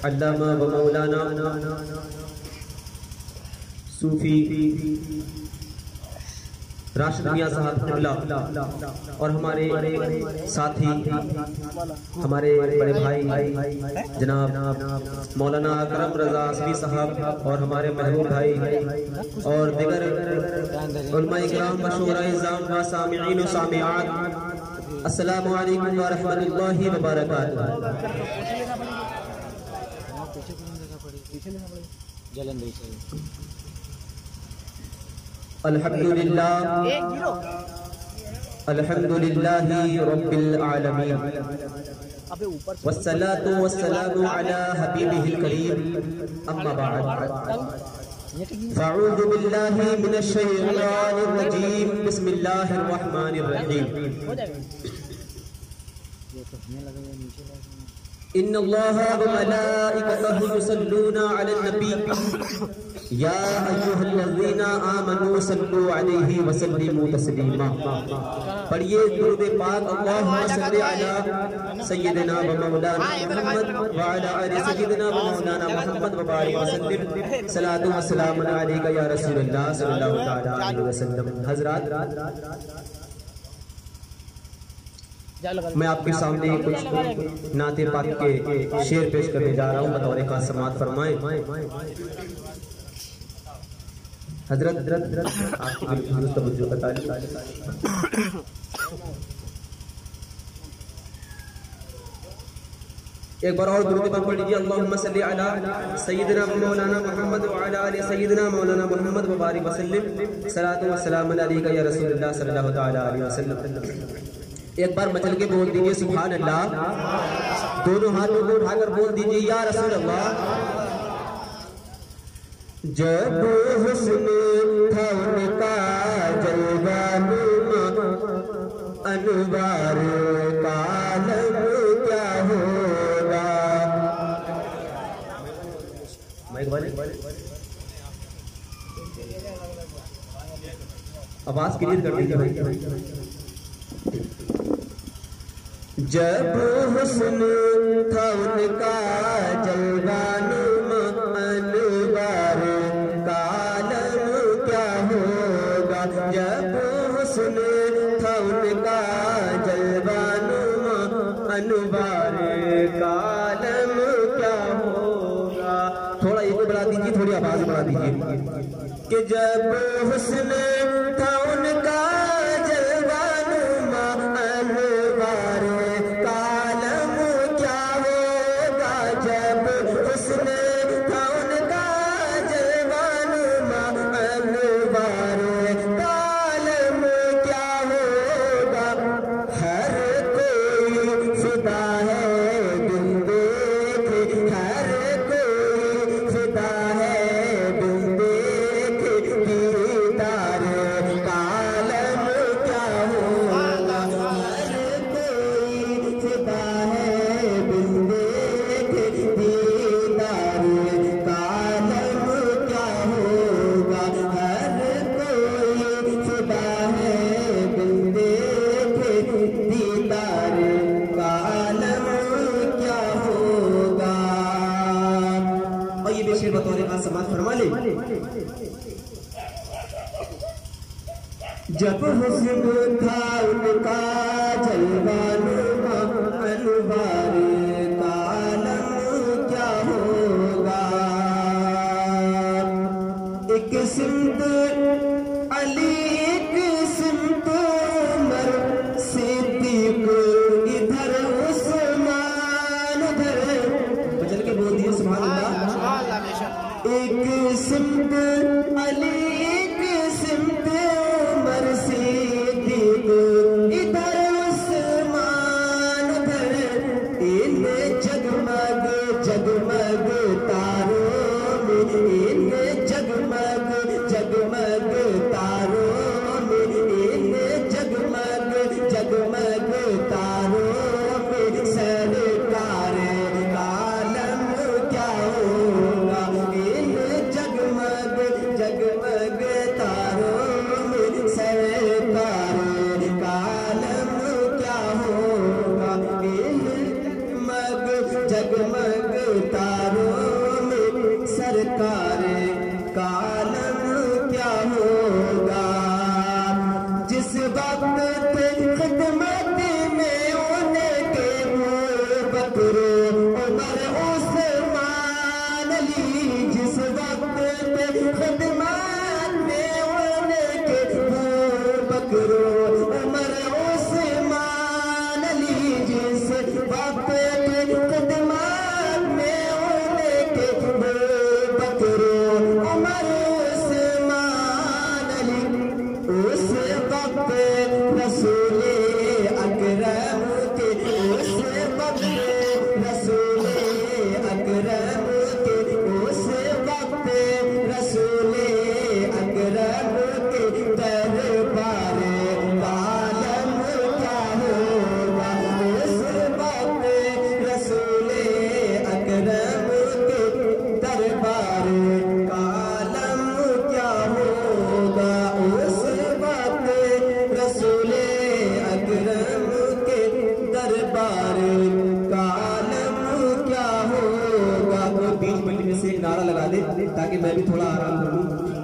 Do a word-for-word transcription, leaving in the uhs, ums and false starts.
अल्लामा व मौलाना सूफी राशिद मियां साहब किबला और हमारे साथी हमारे बड़े भाई जनाब मौलाना अकरम रजा असवी साहब और हमारे महबूब भाई और दिगर उलमा इकराम मशहूरा इज़ाम व सामिईन व सामिआत, अस्सलामु अलैकुम व रहमतुल्लाहि व बरकातुहू। अल्हम्दुलिल्लाह अल्हम्दुलिल्लाहि रब्बिल आलमीन वस्सलातु वस्सलामु अला हबीबिहिल करीम, अम्मा बाद। फ़अऊज़ु बिल्लाहि मिनश शैतानिर रजीम, बिस्मिल्लाहिर रहमानिर रहीम। इन्नल्लाहा व मलाइकतहु युसल्लूना अलन नबी या अय्युहल्लज़ीना आमनू सल्लू अलैहि व सल्लिमू तस्लीमा। पढ़िए दुरूद पाक, अल्लाहुम्मा सल्लि अला सय्यिदिना व मौलाना मुहम्मद व अला आलि सय्यिदिना व मौलाना मुहम्मद व बारिक व सल्लिम। सलातु व सलामुन अलैका या रसूलल्लाह सल्लल्लाहु तआला अलैहि वसल्लम। हज़रात, मैं आपके सामने कुछ नाते पाक के शेर पेश करने जा रहा हूँ, बतौर खास समाअत फरमाएं। हजरत आपको बिल्कुल तवज्जो बता दी। एक बार और दुरूद पर पढ़ लीजिए, अल्लाहुम्मा सल्लि अला सय्यिदिना मौलाना मुहम्मद व अला आलि सय्यिदिना मौलाना मुहम्मद व बारिक व सल्लिम। सलातु व सलामुन अलैका या रसूलल्लाह सल्लल्लाहु तआला अलैहि वसल्लम। एक बार मचल के बोल दीजिए सुभान अल्लाह। दोनों हाथों को उठाकर बोल दीजिए या रसूल अल्लाह। जब हुस्न था उनका जलवानुमा, अनवार का आलम क्या होगा। आवाज क्लियर कर दीजिए भाई। जब हुस्न था उनका जलवानुमा, अनवार का आलम क्या होगा। जब हुस्न था उनका जलवानुमा, अनवार का आलम क्या होगा। थोड़ा ये बढ़ा दीजिए, थोड़ी आवाज बढ़ा दीजिए कि जब हुस्न था उनका जब हुस्न था उनका जलवानुमा, अनवार का आलम क्या होगा। एक सिमत अली, एक सिमत उमर, सिद्दीक इधर उस्मान उधर। बचल के बोल दिए सुभान अल्लाह। एक सिमत अली, एक सिमत इधर उस्मान उधर। इन जगमग जगमग तारों में, इन जगमग जगमग तारों से एक नारा लगा दे ताकि मैं भी थोड़ा आराम कर लूँ।